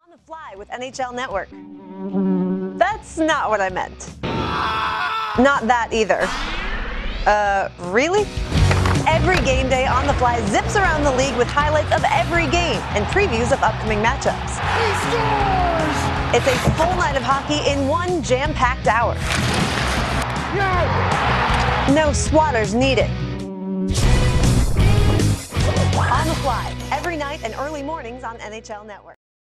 On the fly with NHL Network. That's not what I meant. Not that either. Really? Every game day On the Fly zips around the league with highlights of every game and previews of upcoming matchups. He scores! It's a full night of hockey in one jam-packed hour. No swatters needed. On the Fly, every night and early mornings on NHL Network.